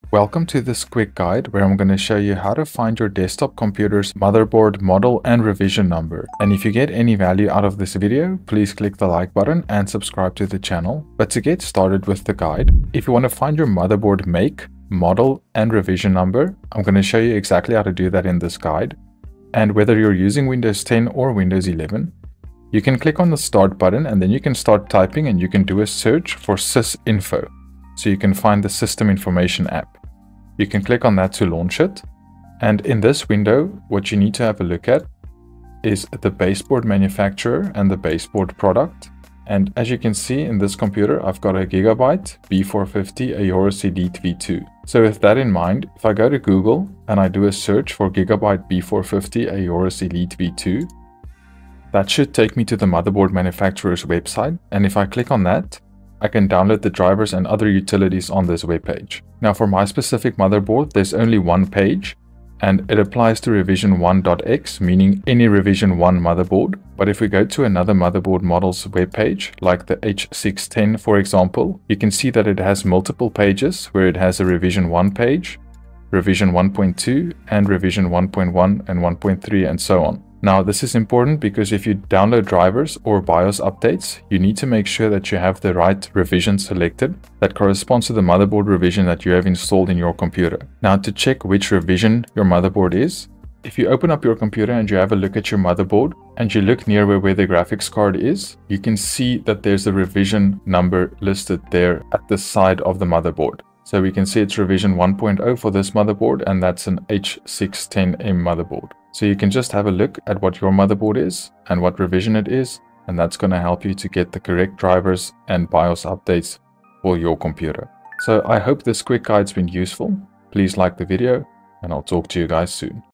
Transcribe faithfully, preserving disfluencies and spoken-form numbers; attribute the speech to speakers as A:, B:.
A: Welcome to this quick guide where I'm going to show you how to find your desktop computer's motherboard model and revision number. And if you get any value out of this video, please click the like button and subscribe to the channel. But to get started with the guide, if you want to find your motherboard make, model and revision number, I'm going to show you exactly how to do that in this guide. And whether you're using Windows ten or Windows eleven, you can click on the start button and then you can start typing and you can do a search for sysinfo. So you can find the system information app. You can click on that to launch it. And in this window, what you need to have a look at is the baseboard manufacturer and the baseboard product. And as you can see in this computer, I've got a Gigabyte B four fifty Aorus Elite V two. So with that in mind, if I go to Google and I do a search for Gigabyte B four fifty Aorus Elite V two, that should take me to the motherboard manufacturer's website. And if I click on that, I can download the drivers and other utilities on this webpage. Now for my specific motherboard, there's only one page and it applies to revision one dot x, meaning any revision one motherboard. But if we go to another motherboard models webpage, like the H six ten for example, you can see that it has multiple pages where it has a revision one page, revision one point two and revision one point one and one point three and so on. Now this is important because if you download drivers or BIOS updates, you need to make sure that you have the right revision selected that corresponds to the motherboard revision that you have installed in your computer. Now to check which revision your motherboard is, if you open up your computer and you have a look at your motherboard and you look near where, where the graphics card is, you can see that there's a revision number listed there at the side of the motherboard. So we can see it's revision one point oh for this motherboard, and that's an H six ten M motherboard. So you can just have a look at what your motherboard is and what revision it is, and that's going to help you to get the correct drivers and BIOS updates for your computer. So I hope this quick guide's been useful. Please like the video, and I'll talk to you guys soon.